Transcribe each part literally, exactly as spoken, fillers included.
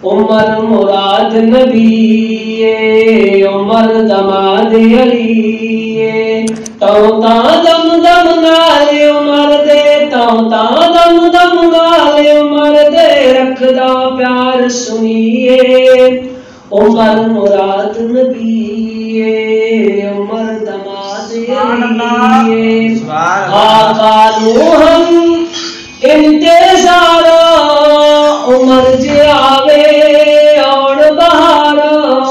عمر مراد نبی عمر دماد علی تو تا دم دم نال عمر دے تو تا دم دم نال عمر دے رکھدا پیار سنیے عمر مراد نبی عمر دماد علی آقا نو ہم انتظار عمر جی آوے اور بہارا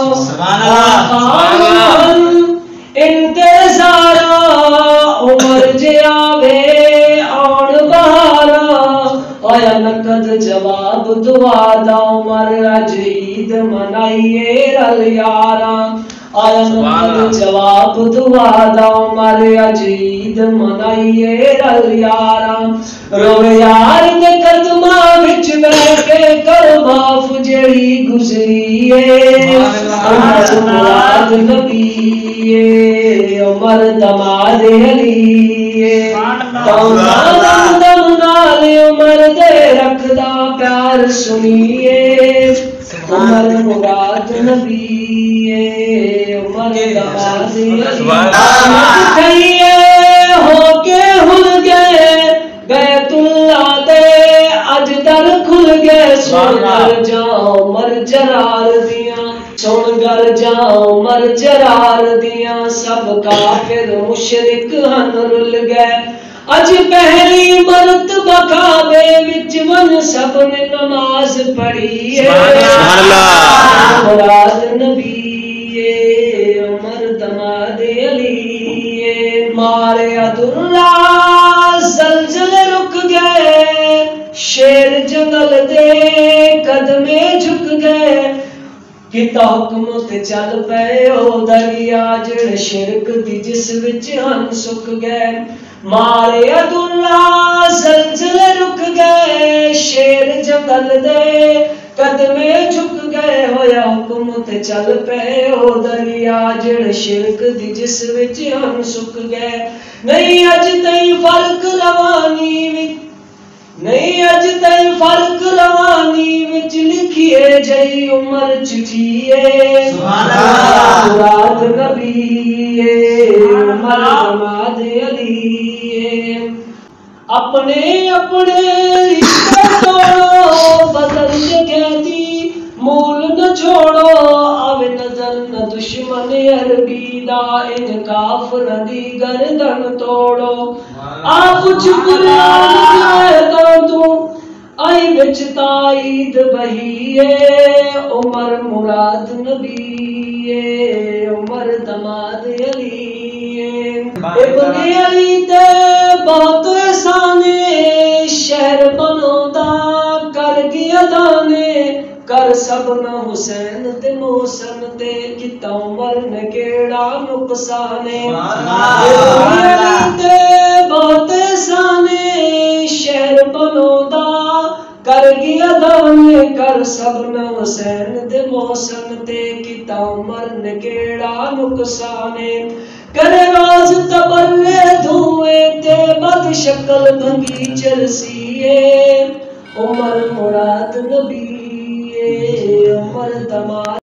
انتظار عمر جی آوے اور بہارا آیا نقد جواب دعا دا عمر اج عید منائیے رل یارا آیا نقد جواب دعا دا عمر اج عید منائیے رل یارا رو یار دے قدمہ وچ بیٹھ کے کر معاف جڑی گزری عمر مراد نبی عمر دماد علی تو دم دم نال عمر دے رکھدا پیار سنیے عمر مراد نبی عمر دماد علی ہو کے ہل گئے بیت اللہ دے اج در کھل گئے سن گر جاؤ مر جرار دیاں سن گر جاؤ مر جرار دیاں سب کافر مشرک ہن رل گئے اج پہلی مرتبہ کعبے وچ ون سب نے نماز پڑھی سبحان اللہ مراد نبی عمر دماد علی مارے عبداللہ زلزلے رک گئے شیر جنگل دے قدمے جھک گئے کتا حکم تے چل پئے او دریا جڑ شرک دی جس وچ ہن سک گئے مارے عبداللہ زلزلے رک گئے شیر جنگل دے قدمے جھک گئے ہویا حکم تے چل پئے او دریا جڑ شرک دی جس وچ ہن سک گئے نہیں اج تئی فرق روانی وچ نہیں اج تئی فرق روانی وچ لکھیے جئی عمر چٹھیے سبحان اللہ مراد نبی عمر دماد علی اپنے اپنے رشتے توڑو بدل جگہ دی مول نہ چھوڑو آوے نظر نہ دشمن عربی دا ان کافر دی گردن توڑو آ کچھ قرآن تو تو آئی بچ تائید بہیے عمر مراد نبی عمر دماد علی ابن علی دے بہت احسانے شہر بنو دا کر گیا دانے کر سب نہ حسین تے محسن تے کتا عمر نے کیڑا نقصانے ابن علی دے بہت احسانے شہر بنو دا کر گیا دانے کر سب نہ حسین تے محسن تے کتا عمر نے کیڑا نقصانے کرے راز تبرے دھوئے تے بد شکل بھنگی چرسیے عمر مراد نبی عمر دماد